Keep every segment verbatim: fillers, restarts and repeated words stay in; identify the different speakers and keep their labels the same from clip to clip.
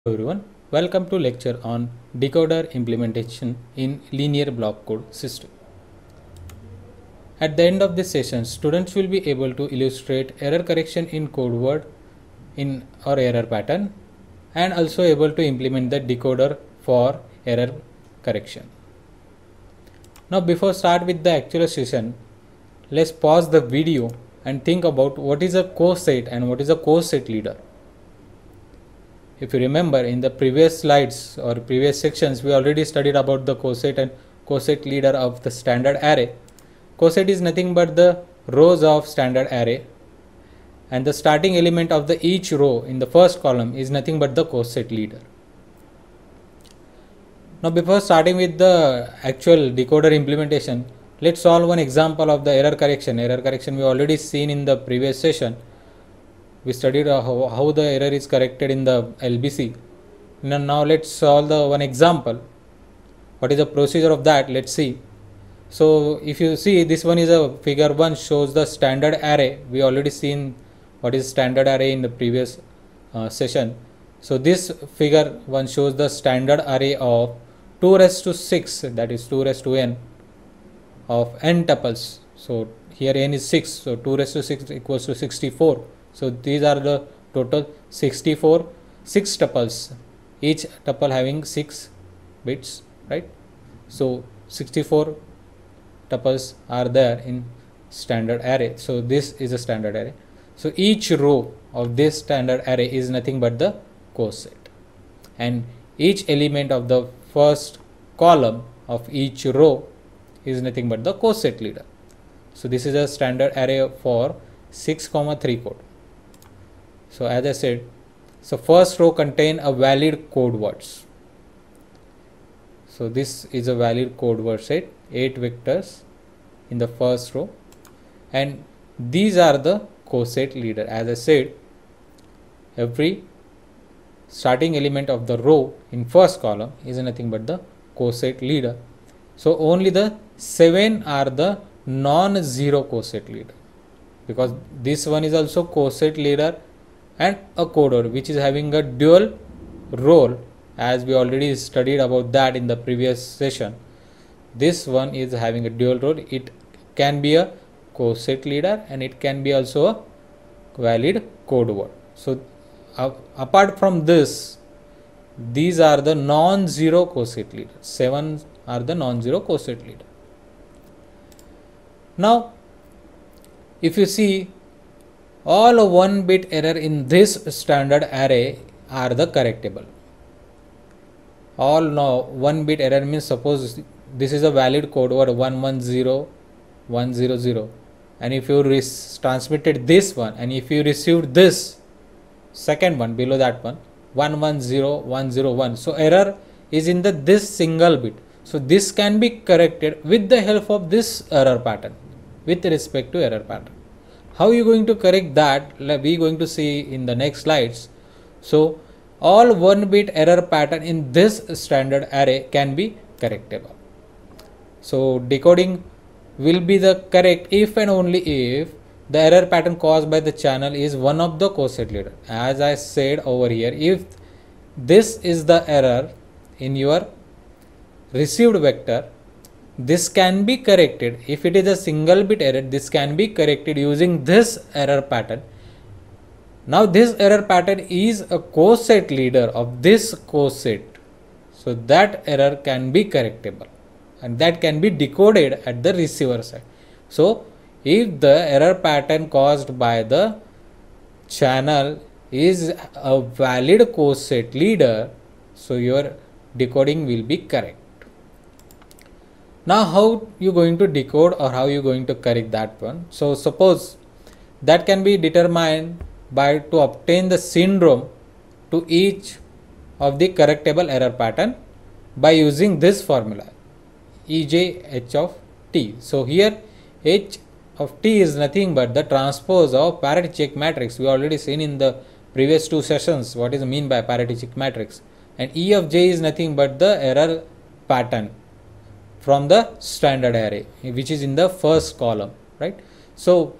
Speaker 1: Everyone, welcome to lecture on decoder implementation in linear block code system. At the end of this session, students will be able to illustrate error correction in code word in or error pattern and also able to implement the decoder for error correction. Now before start with the actual session, let's pause the video and think about what is a coset and what is a coset leader. If you remember, in the previous slides or previous sections, we already studied about the coset and coset leader of the standard array. Coset is nothing but the rows of standard array, and the starting element of the each row in the first column is nothing but the coset leader. Now before starting with the actual decoder implementation, let's solve one example of the error correction. Error correction we already seen in the previous session. We studied uh, how, how the error is corrected in the L B C. Now, now let's solve the one example. What is the procedure of that? Let's see. So if you see, this one is a figure one, shows the standard array. We already seen what is standard array in the previous uh, session. So this figure one shows the standard array of two raised to six, that is two raised to n of n tuples. So here n is six, so two raised to six equals to sixty-four. So these are the total sixty-four, six tuples, each tuple having six bits, right? So sixty-four tuples are there in standard array. So this is a standard array. So each row of this standard array is nothing but the coset, and each element of the first column of each row is nothing but the coset leader. So this is a standard array for six comma three code. So as I said, so first row contain a valid code words. So this is a valid code word set, eight vectors in the first row, and these are the coset leader. As I said, every starting element of the row in first column is nothing but the coset leader. So only the seven are the non-zero coset leader, because this one is also coset leader and a coder which is having a dual role, as we already studied about that in the previous session. This one is having a dual role. It can be a coset leader and it can be also a valid code word. So uh, apart from this, these are the non-zero coset leader. Seven are the non-zero coset leader. Now if you see, all one bit error in this standard array are the correctable. All no one bit error means, suppose this is a valid code word one one zero one zero zero, and if you transmitted this one and if you received this second one below that one one one zero one zero one, so error is in the this single bit. So this can be corrected with the help of this error pattern with respect to error pattern. How are you going to correct that? We are going to see in the next slides. So all one bit error pattern in this standard array can be correctable. So decoding will be the correct if and only if the error pattern caused by the channel is one of the coset leader. As I said over here, if this is the error in your received vector, this can be corrected. If it is a single bit error, this can be corrected using this error pattern. Now this error pattern is a coset leader of this coset, so that error can be correctable and that can be decoded at the receiver side. So if the error pattern caused by the channel is a valid coset leader, so your decoding will be correct. Now how you going to decode or how you going to correct that one? So suppose that can be determined by to obtain the syndrome to each of the correctable error pattern by using this formula E J H of T. So here H of T is nothing but the transpose of parity check matrix. We already seen in the previous two sessions what is mean by parity check matrix, and E of J is nothing but the error pattern from the standard array which is in the first column, right? So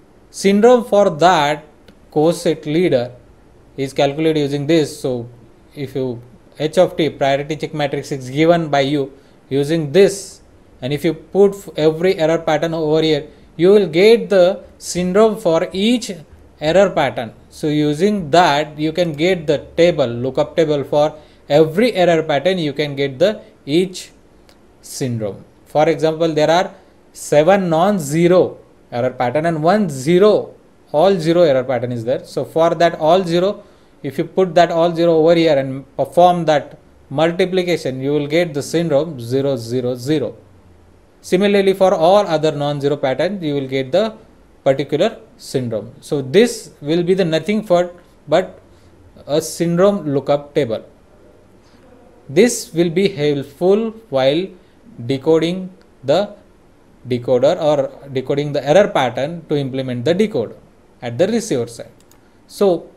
Speaker 1: syndrome for that coset leader is calculated using this. So if you h of t priority check matrix is given by you using this, and if you put every error pattern over here, you will get the syndrome for each error pattern. So using that you can get the table, lookup table for every error pattern, you can get the each syndrome. For example, there are seven non-zero error pattern and one zero, all zero error pattern is there. So for that all zero, if you put that all zero over here and perform that multiplication, you will get the syndrome zero zero zero. Similarly, for all other non-zero patterns, you will get the particular syndrome. So this will be the nothing for but a syndrome lookup table. This will be helpful while decoding the decoder or decoding the error pattern to implement the decoder at the receiver side. So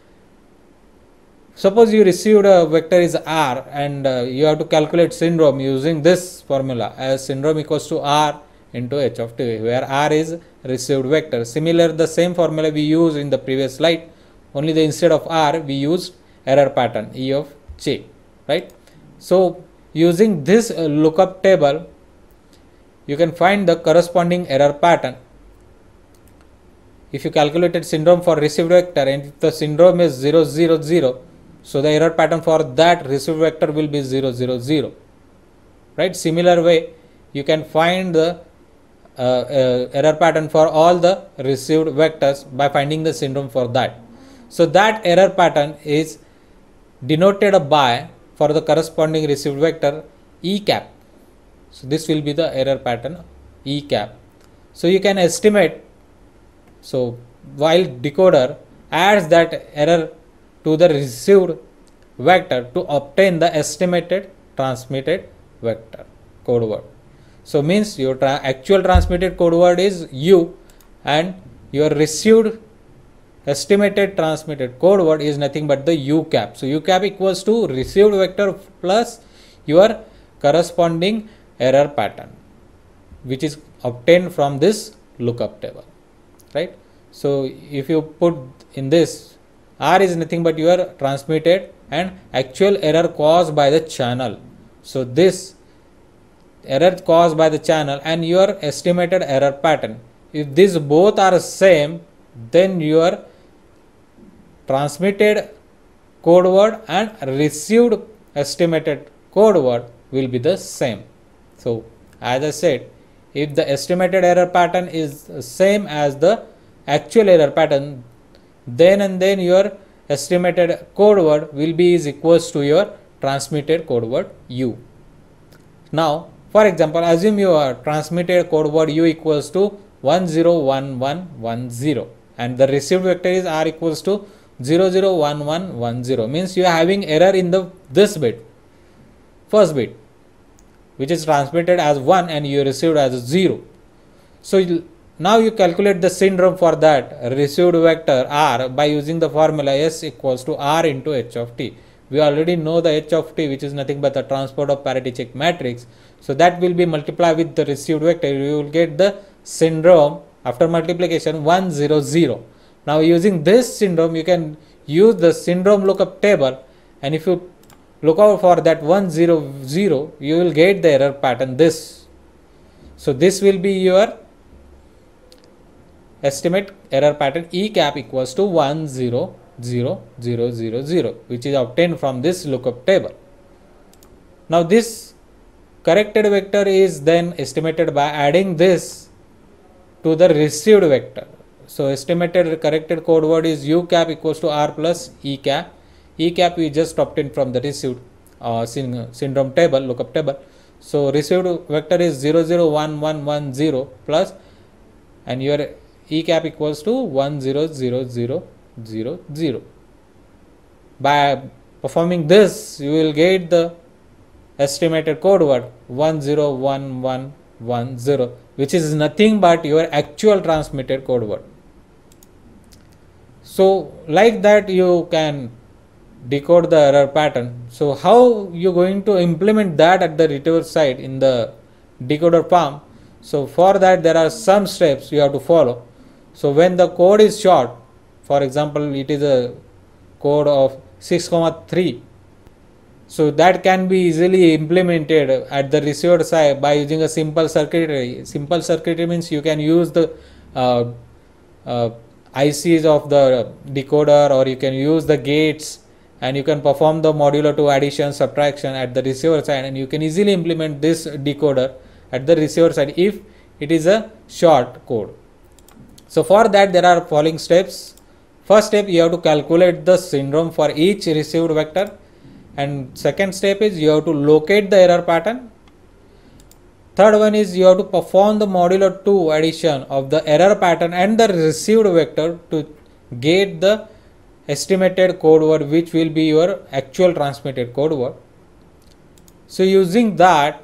Speaker 1: suppose you received a vector is R and uh, you have to calculate syndrome using this formula as syndrome equals to R into h of t, where R is received vector. Similar, the same formula we used in the previous slide, only the instead of R we used error pattern E of j, right? So using this uh, lookup table, you can find the corresponding error pattern. If you calculated syndrome for received vector and if the syndrome is zero zero zero, so the error pattern for that received vector will be zero zero zero, right? Similar way, you can find the uh, uh, error pattern for all the received vectors by finding the syndrome for that. So that error pattern is denoted by, for the corresponding received vector, E cap. So this will be the error pattern E cap. So you can estimate, so while decoder adds that error to the received vector to obtain the estimated transmitted vector code word. So means your tra actual transmitted code word is U and your received estimated transmitted code word is nothing but the U cap. So U cap equals to received vector plus your corresponding error pattern, which is obtained from this lookup table, right? So if you put in this, R is nothing but your transmitted and actual error caused by the channel. So this error caused by the channel and your estimated error pattern, if these both are same, then your transmitted code word and received estimated code word will be the same. So as I said, if the estimated error pattern is same as the actual error pattern, then and then your estimated code word will be is equals to your transmitted code word U. Now for example, assume your transmitted code word U equals to one zero one one one zero and the received vector is R equals to zero zero one one one zero, means you are having error in the this bit, first bit, which is transmitted as one and you received as zero. So you, now you calculate the syndrome for that received vector R by using the formula S equals to R into H of t. We already know the H of t, which is nothing but the transport of parity check matrix. So that will be multiplied with the received vector. You will get the syndrome after multiplication one zero zero. Now using this syndrome, you can use the syndrome lookup table, and if you look out for that one zero zero, you will get the error pattern this. So this will be your estimate error pattern E cap equals to one zero zero zero zero zero, which is obtained from this lookup table. Now this corrected vector is then estimated by adding this to the received vector. So estimated corrected code word is U cap equals to R plus E cap. E cap we just obtained from the received uh, syndrome table, lookup table. So received vector is zero zero one one one zero plus, and your E cap equals to one zero zero zero zero zero. By performing this, you will get the estimated code word one zero one one one zero, which is nothing but your actual transmitted code word. So like that you can decode the error pattern. So how you going to implement that at the retriever side in the decoder farm? So for that there are some steps you have to follow. So when the code is short, for example it is a code of six comma three, So that can be easily implemented at the receiver side by using a simple circuitry. Simple circuitry means you can use the uh, uh, I Cs of the decoder, or you can use the gates, and you can perform the modulo two addition, subtraction at the receiver side, and you can easily implement this decoder at the receiver side if it is a short code. So for that there are following steps. First step, you have to calculate the syndrome for each received vector, and second step is you have to locate the error pattern. Third one is you have to perform the modulo two addition of the error pattern and the received vector to get the estimated code word, which will be your actual transmitted code word. So using that,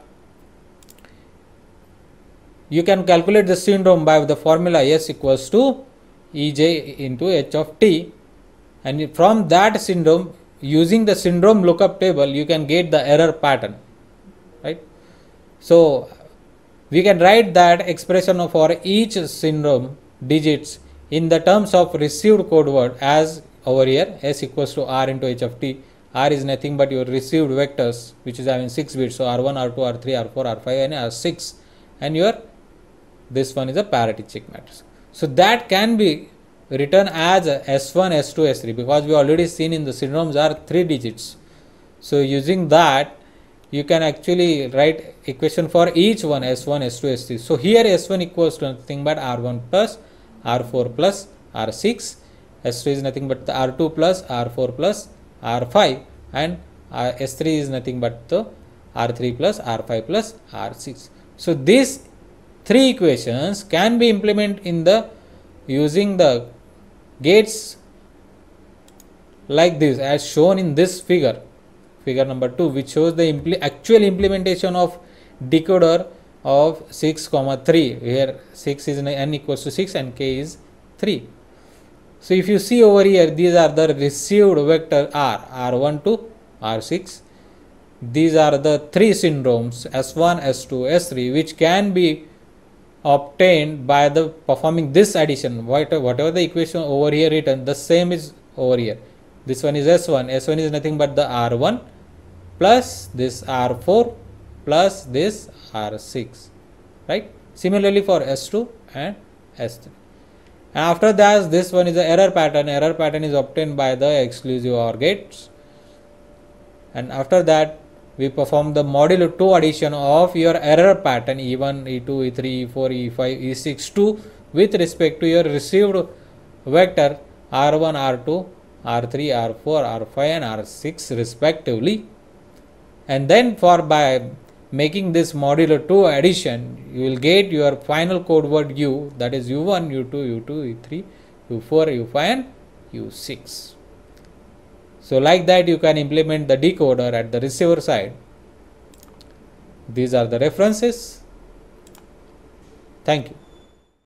Speaker 1: you can calculate the syndrome by the formula S equals to E J into H of T, and from that syndrome, using the syndrome lookup table, you can get the error pattern, right? So we can write that expression for each syndrome digits in the terms of received code word as over here, S equals to R into H of T. R is nothing but your received vectors, which is having six bits, so R one, R two, R three, R four, R five, and R six, and your this one is a parity check matrix. So that can be written as S one, S two, S three, because we already seen in the syndromes are three digits. So using that, you can actually write equation for each one, S one, S two, S three. So here S one equals to nothing but R one plus R four plus R six, S two is nothing but the R two plus R four plus R five, and uh, S three is nothing but the R three plus R five plus R six. So these three equations can be implemented in the using the gates like this, as shown in this figure, figure number two, which shows the impl actual implementation of decoder of six comma three, where six is n equals to six and k is three. So if you see over here, these are the received vector R, R one to R six. These are the three syndromes S one, S two, S three, which can be obtained by the performing this addition. Whatever the equation over here written, the same is over here. This one is S one. S one is nothing but the R one plus this R four plus this R six, right? Similarly for S two and S three. And after that, this one is the error pattern. Error pattern is obtained by the exclusive OR gates. And after that, we perform the modulo two addition of your error pattern E one, E two, E three, E four, E five, E six to with respect to your received vector R one, R two, R three, R four, R five, and R six respectively. And then for by making this modulo two addition, you will get your final code word U, that is U one, U two, U two, U three, U four, U five, and U six. So like that, you can implement the decoder at the receiver side. These are the references. Thank you.